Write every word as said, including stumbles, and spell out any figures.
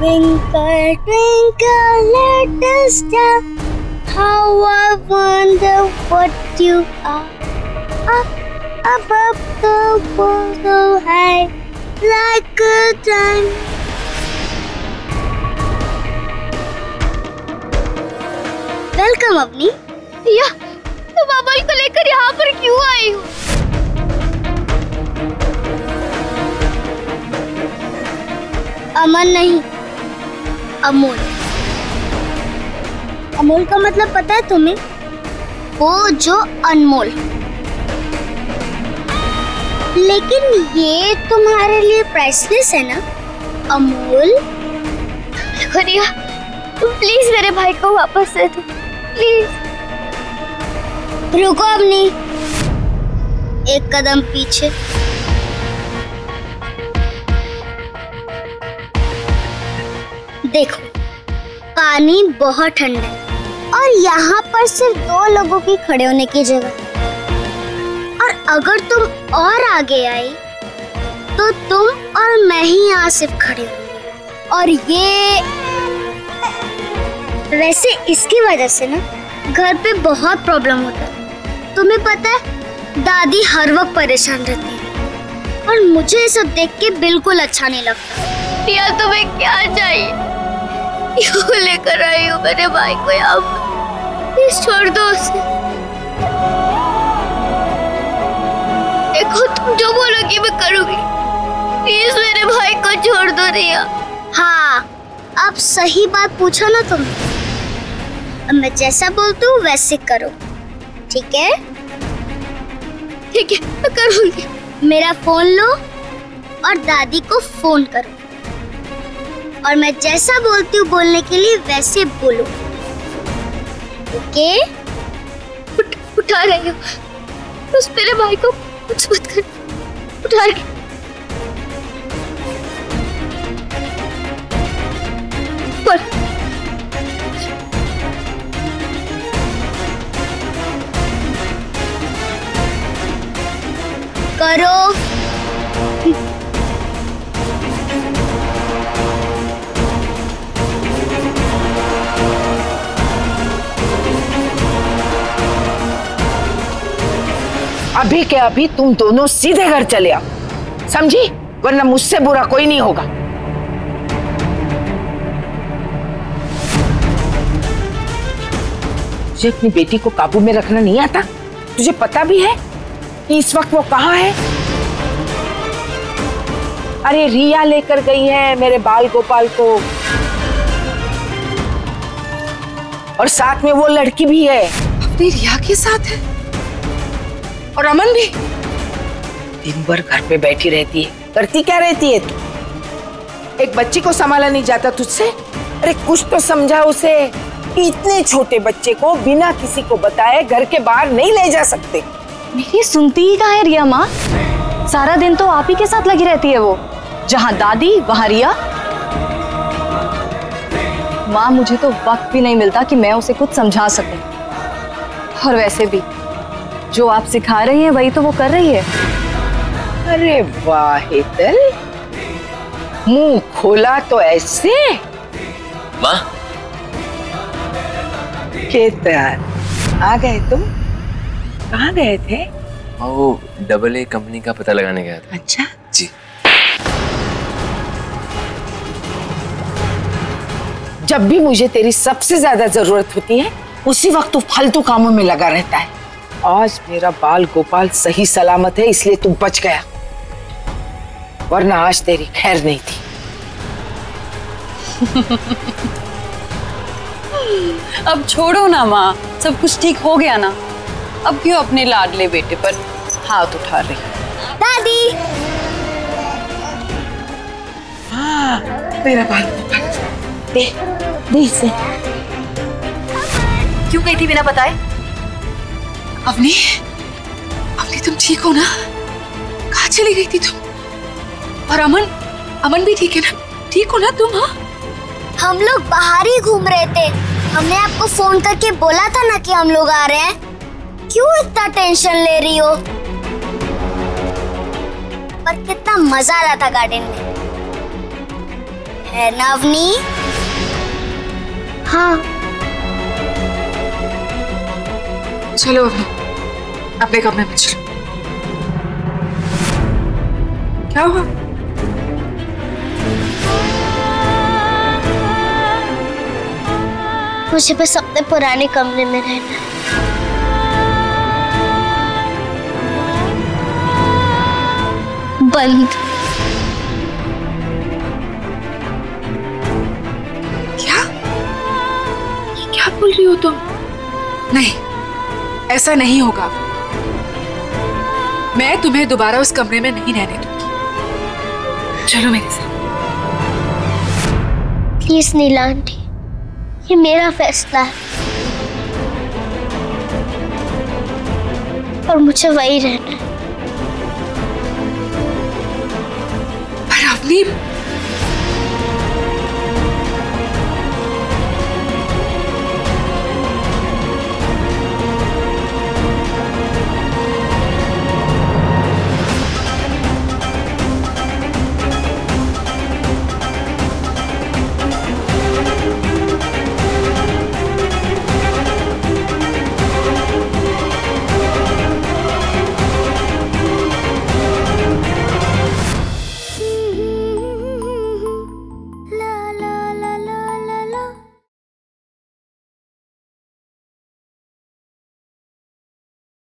Twinkle, twinkle, little star, how I wonder what you are. Up above the world so high, like a diamond. Welcome अपनी। या तुम अमल को लेकर यहाँ पर क्यों आई हो? अमन नहीं, अमोल। अमोल का मतलब पता है तुम्हें? वो जो अनमोल। लेकिन ये तुम्हारे लिए प्राइसलेस है ना अमोल। रिया, तुम प्लीज मेरे भाई को वापस दे दो, प्लीज। रुको अपनी, एक कदम पीछे। देखो, पानी बहुत ठंडा है और यहाँ पर सिर्फ दो लोगों की खड़े होने की जगह। और अगर तुम और आगे आई तो तुम और मैं ही यहाँ सिर्फ खड़े होंगे। और ये वैसे इसकी वजह से ना घर पे बहुत प्रॉब्लम होता है। तुम्हें पता है, दादी हर वक्त परेशान रहती है और मुझे ये सब देख के बिल्कुल अच्छा नहीं लगता। रिया, तुम्हें क्या चाहिए? क्यों लेकर आई हो मेरे भाई को यहाँ पर? प्लीज छोड़ दो उसे। देखो, तुम जो बोलोगी मैं करूँगी। प्लीज मेरे भाई को छोड़ दो रिया। हाँ, अब सही बात पूछा ना तुमने। अब मैं जैसा बोलती हूँ वैसे करो, ठीक है? ठीक है, मैं करूँगी। मेरा फोन लो और दादी को फोन करो और मैं जैसा बोलती हूँ बोलने के लिए वैसे बोलो, ओके? उठ, उठा रही हो बस मेरे भाई को कुछ मत कर। उठा रही। करो। अभी के अभी तुम दोनों सीधे घर चले आओ, समझी? वरना मुझसे बुरा कोई नहीं होगा। तुझे अपनी बेटी को काबू में रखना नहीं आता? तुझे पता भी है कि इस वक्त वो कहाँ है? अरे रिया लेकर गई है मेरे बाल गोपाल को, और साथ में वो लड़की भी है। अपनी रिया के साथ है और अमन भी। दिन भर घर पे बैठी रहती है, करती क्या रहती है तू? एक बच्ची को संभाला नहीं जाता तुझसे? अरे कुछ तो समझा उसे। इतने छोटे बच्चे को बिना किसी को बताए घर के बाहर नहीं ले जा सकते। मेरी सुनती ही कहाँ है रिया माँ? सारा दिन तो आप ही के साथ लगी रहती है वो। जहाँ दादी वहाँ रिया। माँ, मुझे तो वक्त भी नहीं मिलता कि मैं उसे कुछ समझा सकूं। और वैसे भी जो आप सिखा रही हैं वही तो वो कर रही है। अरे वाह हेतल, मुंह खोला तो ऐसे। माँ, हेतल आ गए तुम? कहाँ गए थे? वो डबल ए कंपनी का पता लगाने गया था। अच्छा जी। जब भी मुझे तेरी सबसे ज्यादा जरूरत होती है उसी वक्त तू फालतू कामों में लगा रहता है। आज मेरा बाल गोपाल सही सलामत है इसलिए तू बच गया, वरना आज तेरी खैर नहीं थी। अब छोड़ो ना माँ, सब कुछ ठीक हो गया ना। अब क्यों अपने लाडले बेटे पर हाथ उठा रही? दादी। हाँ, मेरा बाल गोपाल दे, दे इसे। क्यों गई थी बिना बताए? अवनी, अवनी तुम ठीक हो ना? कहाँ चली गई थी तुम? और अमन, अमन भी ठीक है ना? ठीक हो ना तुम? हाँ, हम लोग बाहर ही घूम रहे थे। हमने आपको फोन करके बोला था ना कि हम लोग आ रहे हैं। क्यों इतना टेंशन ले रही हो? पर कितना मजा आ रहा था गार्डन में, है ना अवनी? हाँ। चलो अवनी, अपने कमरे में चलो। क्या हुआ? मुझे बस अपने पुराने कमरे में रहना है। बंद। क्या? ये क्या बोल रही हो तुम? नहीं, ऐसा नहीं होगा। मैं तुम्हें दोबारा उस कमरे में नहीं रहने दूंगी। चलो मेरे साथ। प्लीज नीला आंटी, ये मेरा फैसला है और मुझे वही रहना है। पर अवनी,